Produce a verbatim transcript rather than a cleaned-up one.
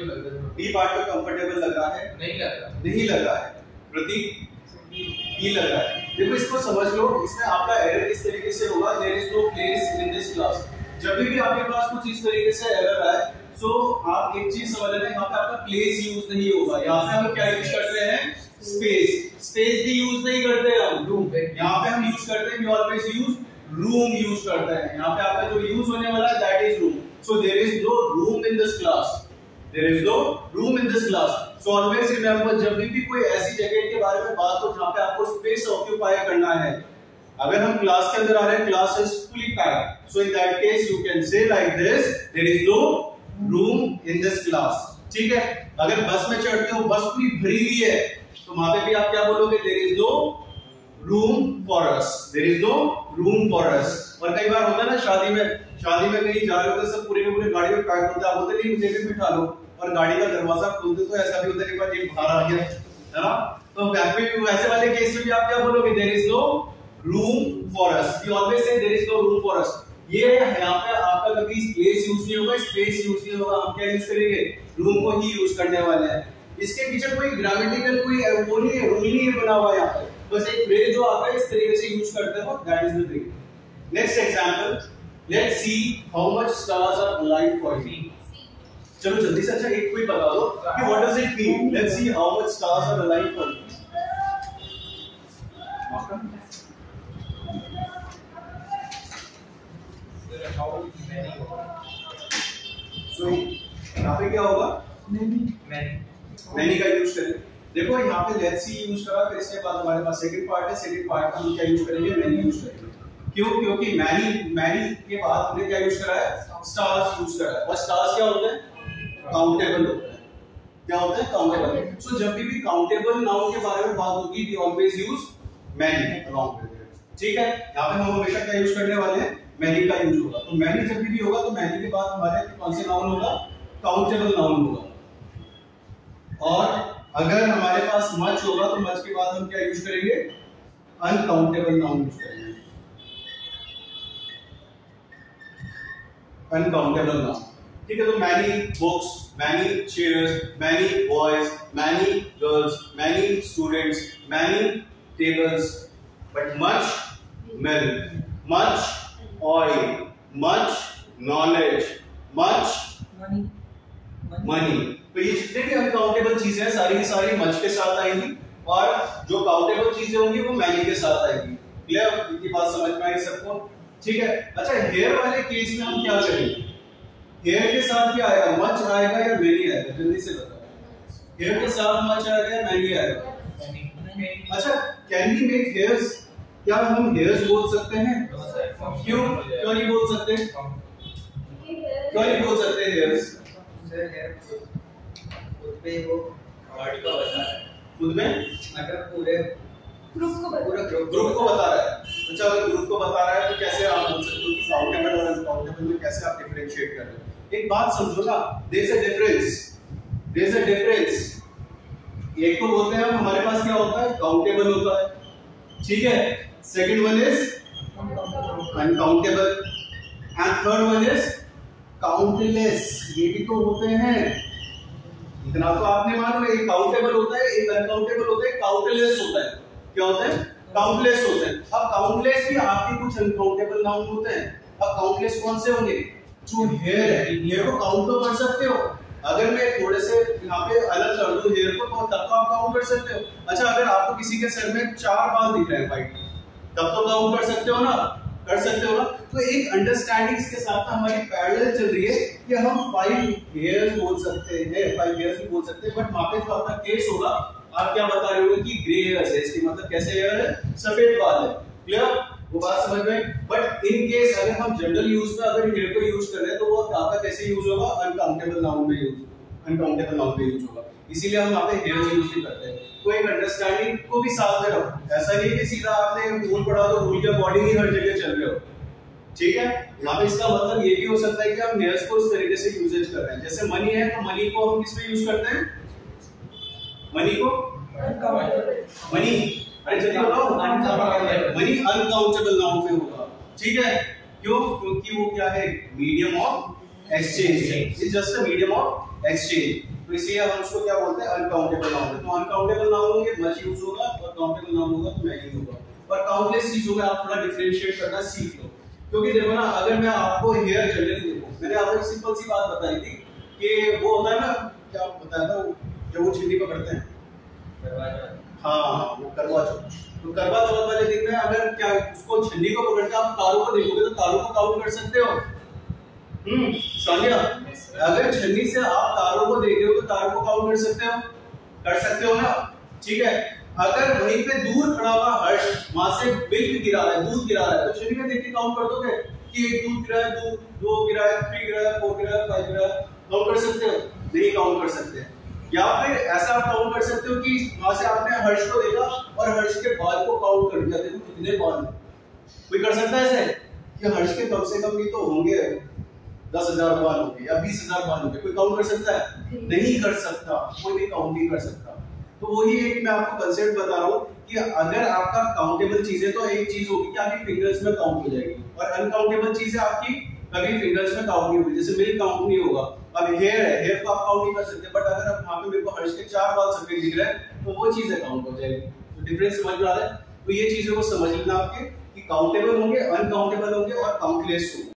लग रहा है। डी पार्ट में कंफर्टेबल लग रहा है? नहीं लग रहा। नहीं लग रहा है। प्रतीक ई लग रहा है। देखो इसको समझ लो, इसमें आपका एरर इस तरीके से होगा, there is no place in this class. जब भी आपके पास कुछ इस तरीके से एरर आए सो आप एक चीज समझ लेना, यहाँ पे आपका प्लेस यूज नहीं होगा। यहाँ पे हम क्या यूज करते हैं? स्पेस। स्पेस भी यूज नहीं करते हम, रूम। यहाँ पे हम यूज करते हैं, we always use room use करते हैं। यहाँ पे आपका जो यूज होने वाला है that is room. So there is no room in this class, there is no room in this class. So always remember, जब भी कोई ऐसी जगह के बारे में बात हो जहाँ पे आपको स्पेस ऑक्यूपाई करना है, अगर हम क्लास के अंदर आ रहे हैं, class is fully packed, so in that case you can say like this, there is no room in this class. ठीक है? अगर बस में चढ़ते हो, बस पूरी भरी हुई है, तो वहां पे भी आप क्या बोलोगे? There is no room for us, there is no room for us. और कई बार होता है ना शादी में, शादी में कहीं जा रहे होते सब पूरे के पूरे गाड़ी में पैक होता है, बोलते नहीं मुझे भी बिठा लो, और गाड़ी का दरवाजा खोलते तो ऐसा भी होता है कि बार एक बाहर आ गया, है ना? तो वैसे वाले केस में भी आप क्या बोलोगे? There is no room for us. We always say there is no room for us. ये यहाँ पे आपका कभी स्पेस यूज नहीं होगा, स्पेस यूज नहीं होगा, हम क्या यूज करेंगे? रूम को ही यूज करने वाले हैं। इसके पीछे कोई ग्रामेटिकल कोई वो नहीं है, रूल नहीं है बना हुआ यहाँ पे, बस एक फ्रेज जो आता है इस तरीके से यूज करते हो, that is the thing. Next example, let's see how much stars are aligned for me. चलो जल्दी से, अच्छा एक कोई बता दो कि what does it mean? Let's see how much stars are aligned for me. So यहाँ पे क्या होगा? मैनी मैनी का यूज करें। देखो यहाँ पे लेट्स सी यूज करा, फिर इसके बाद हमारे पास सेकंड पार्ट है, सेकंड पार्ट हम क्या यूज करेंगे? मैनी यूज करेंगे। क्यों? क्योंकि मैनी मैनी के बाद हमने क्या यूज करा है? स्टार्स यूज करा है। और स्टार्स क्या होते हैं? काउंटेबल होते हैं। क्या होते हैं? काउंटेबल। सो जब भी काउंटेबल नाउन के बारे में बात होगी, we always use many along with it. ठीक है? यहाँ पे हम हमेशा क्या यूज करने वाले हैं? मैनी का यूज होगा। तो मैनी जब भी होगा तो मैनी के बाद हमारे कौन से नाउन होगा? काउंटेबल नाउन होगा। और अगर हमारे पास मच होगा तो मच के बाद हम क्या यूज करेंगे? अनकाउंटेबल नाउन यूज करेंगे। Uncountable noun. ठीक है? तो many books, many chairs, many boys, many girls, many students, many tables, but much milk, much oil, much knowledge, much money, money। तो ये जितने भी अनकाउंटेबल चीजें हैं सारी की सारी मच के साथ आएंगी, और जो काउंटेबल चीजें होंगी वो मैनी के साथ आएंगी। क्लियर? इतनी बात समझ में आई सबको? ठीक है? अच्छा, हेयर वाले केस में हम क्या करेंगे? हेयर के साथ क्या आएगा? मच आएगा या मैनी आएगा? जल्दी से बताओ। हेयर के साथ मच आएगा या मैनी आएगा? अच्छा, कैन वी मेक हेयर्स? क्या हम हेयर्स बोल सकते हैं? क्यों क्यों नहीं बोल सकते? क्यों नहीं बोल सकते हेयर्स? खुद पे वो बॉडी का बता रहा है, खुद में अगर पूरे ग्रुप को पूरे ग्रुप ग्रुप को बता रहा है। अच्छा, अगर ग्रुप को बता रहा है तो कैसे आप बोल सकते हो कि काउंटेबल और अनकाउंटेबल में कैसे आप डिफरेंशिएट कर रहे हो? एक बात समझो ना, there is a difference, there is a difference. एक तो बोलते हैं हम हमारे पास क्या होता है? काउंटेबल होता है, ठीक है? Second one is uncountable and third one is countless। ये भी तो होते हैं, इतना तो आपने मालूम है। एक काउंटेबल होता है, एक अनकाउंटेबल होता है, काउंटलेस होता है। क्या होता है? काउंटलेस होते हैं। अब काउंटलेस भी आपके कुछ अनकाउंटेबल नाउन होते हैं। अब काउंटलेस कौन से होंगे? जो हेयर है, हेयर को काउंट तो कर सकते हो। अगर मैं थोड़े से यहाँ पे अलग कर दूं हेयर को, तो तब तो आप काउंट कर सकते हो। अच्छा, अगर आपको किसी के सर में चार बाल दिख रहे हैं व्हाइट, तब तो काउंट कर सकते हो ना? कर सकते हो ना? तो एक अंडरस्टैंडिंग इसके साथ हमारी पैरेलल चल रही है कि हम फाइव हेयर्स बोल सकते हैं, फाइव हेयर्स भी बोल सकते हैं, बट वहां पे तो आपका केस होगा, आप क्या बता रहे हो कि ग्रे हेयर्स है, इसकी मतलब कैसे हेयर है? सफेद बाल है। क्लियर? वो बात समझ में? बट इन केस अगर हम जनरल यूज में अगर हेयर को यूज कर रहे हैं तो वो आपका कैसे यूज होगा? अनकाउंटेबल नाउन में यूज अनकाउंटेबल नाउन में यूज होगा। इसीलिए हम यहाँ पे हेयर्स यूज नहीं करते हैं। तो एक अंडरस्टैंडिंग को भी साथ में रखो। ऐसा नहीं कि सीधा आपने रूल पढ़ा तो रूल के अकॉर्डिंग ही हर जगह चल रहे हो। ठीक है? यहाँ पे इसका मतलब ये भी हो सकता है कि हम हेयर्स को इस तरीके से यूजेज कर रहे हैं। जैसे मनी है तो मनी को हम किस में यूज करते हैं? मनी को मनी अरे जल्दी बताओ, मनी अनकाउंटेबल नाउन में होगा। ठीक है? क्यों? क्योंकि वो क्या है? मीडियम ऑफ एक्सचेंज है। It's just a medium of exchange. तो इसलिए हम उसको क्या बोलते हैं, अनकाउंटेबल नाउन। तो अनकाउंटेबल नाउन होंगे मच यूज होगा, और काउंटेबल नाउन होगा तो मैनी होगा। और काउंटलेस चीजों में आप थोड़ा डिफरेंशिएट करना सीख लो, क्योंकि देखो ना, अगर मैं आपको हेयर जनरली देखो, मैंने आपको एक सिंपल सी बात बताई थी कि वो होता है ना, क्या बताया था, जब वो छिंदी पकड़ते हैं, हाँ वो करवा चौथ। तो करवा चौथ वाले दिन में अगर क्या उसको छन्नी को पकड़ के आप तारों को देखोगे तो तारों को काउंट कर सकते हो। हम्म सानिया, अगर छन्नी से आप तारों को देख रहे हो तो तारों को काउंट कर सकते हो, कर सकते हो ना, ठीक है। अगर वहीं पे दूर खड़ा हुआ हर्ष वहां से मिल्क गिरा रहा है, दूध गिरा रहा है, तो छन्नी में देख के काउंट कर दोगे कि एक दूध गिरा है, दो दो गिरा है, थ्री गिरा है, फोर गिरा है, फाइव गिरा है, काउंट कर सकते हो? नहीं काउंट कर सकते। या फिर ऐसा आप काउंट कर सकते हो कि वहां से आपने हर्ष को देखा और हर्ष के बाल को काउंट कर दिया, देखो कितने बाल हैं। कोई कर सकता है ऐसे कि हर्ष के कम से कम भी तो होंगे दस हजार बाल होंगे या बीस हजार बाल होंगे, कोई काउंट कर सकता है? नहीं कर सकता, कोई भी काउंट नहीं कर सकता। तो वही एक मैं आपको कंसेप्ट बता रहा हूँ कि अगर आपका काउंटेबल चीज है तो एक चीज होगी कि आपकी फिंगर्स में काउंट हो जाएगी, और अनकाउंटेबल चीज है आपकी कभी फिंगर्स में काउंट नहीं होगी। जैसे मिल्क काउंट नहीं होगा, अब हेयर है, हेयर को आप काउंट नहीं कर सकते, बट अगर आप वहां पे मेरे को हर्ष के चार बाल सफेद दिख रहे हैं तो वो चीजें काउंट हो जाएगी। तो डिफरेंस समझ में आ रहा है? तो ये चीजों को समझ लेना आपके कि काउंटेबल होंगे, अनकाउंटेबल होंगे और काउंटलेस होंगे।